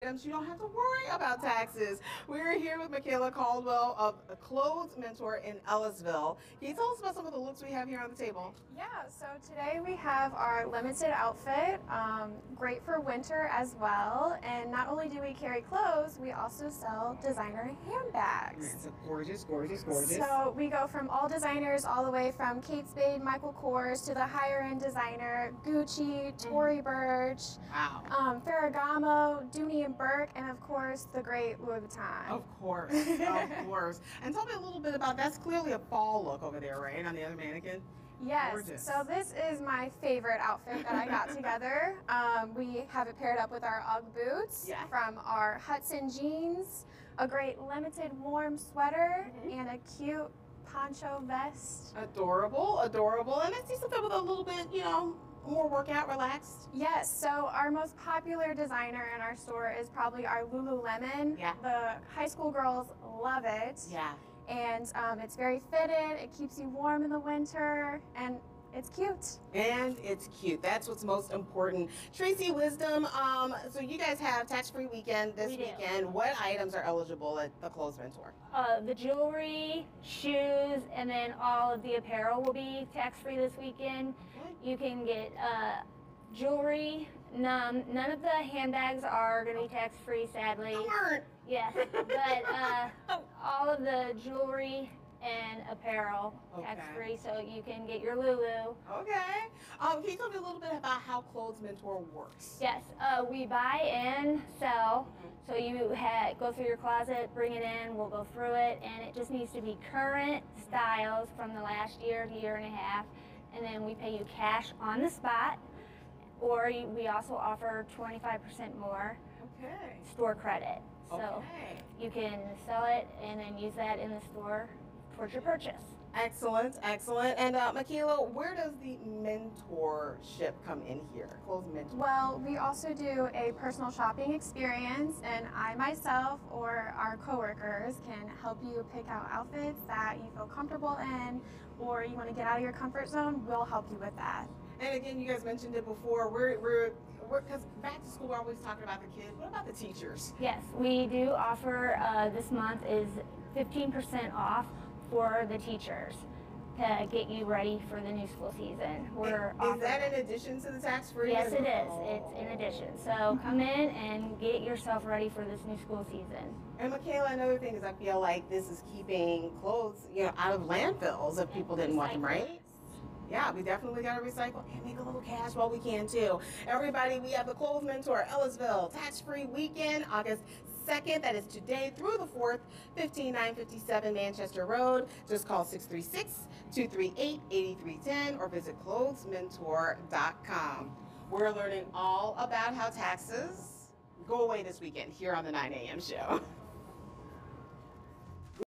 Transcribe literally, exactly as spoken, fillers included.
You don't have to worry about taxes. We're here with Michaela Caldwell of Clothes Mentor in Ellisville. Can you tell us about some of the looks we have here on the table? Yeah, so today we have our limited outfit, um, great for winter as well. And not only do we carry clothes, we also sell designer handbags. It's a gorgeous, gorgeous, gorgeous. So we go from all designers all the way from Kate Spade, Michael Kors to the higher end designer, Gucci, Tory Burch, wow. um, Ferragamo, Dooney and Burke, and of course the great Louis Vuitton. Of course, of course. And tell me a little bit about, that's clearly a fall look over there, right, on the other mannequin? Yes, Gorgeous. So this is my favorite outfit that I got together. Um, we have it paired up with our UGG boots yeah. from our Hudson jeans, a great limited warm sweater, mm-hmm. and a cute poncho vest. Adorable, adorable. And I see something with a little bit, you know, more workout, relaxed. Yes, so our most popular designer in our store is probably our Lululemon. Yeah. The high school girls love it. Yeah. And um, it's very fitted, it keeps you warm in the winter, and it's cute. And it's cute. That's what's most important. Tracy Wisdom, um, so you guys have tax-free weekend this we weekend. What items are eligible at the Clothes Mentor? Uh, the jewelry, shoes, and then all of the apparel will be tax-free this weekend. Okay. You can get uh, jewelry. None, none of the handbags are going to be tax-free, sadly. Darn. Yes, but uh, all of the jewelry and apparel okay. tax-free, so you can get your Lulu. Okay. Um, can you tell me a little bit about how Clothes Mentor works? Yes, uh, we buy and sell. Mm-hmm. So you ha go through your closet, bring it in, we'll go through it, and it just needs to be current styles from the last year, year and a half, and then we pay you cash on the spot, or you, we also offer twenty-five percent more okay. store credit. So okay. you can sell it and then use that in the store towards your purchase. Excellent, excellent. And uh, Michaela, where does the mentorship come in here? Clothes Mentor. Well, we also do a personal shopping experience, and I myself or our coworkers can help you pick out outfits that you feel comfortable in, or you want to get out of your comfort zone. We'll help you with that. And again, you guys mentioned it before, we're, we're, because back to school, we're always talking about the kids. What about the teachers? Yes, we do offer, uh, this month is fifteen percent off for the teachers to get you ready for the new school season. We're Is that in addition to the tax-free? Yes, it is. It's in addition. So come in and get yourself ready for this new school season. And Michaela, another thing is I feel like this is keeping clothes, you know, out of landfills if people didn't want them, right? Yeah, we definitely got to recycle and make a little cash while we can too. Everybody, we have the Clothes Mentor Ellisville tax-free weekend, August second. That is today through the fourth, fifteen nine fifty-seven Manchester Road. Just call six three six, two three eight, eight three one zero or visit clothes mentor dot com. We're learning all about how taxes go away this weekend here on the nine A M show.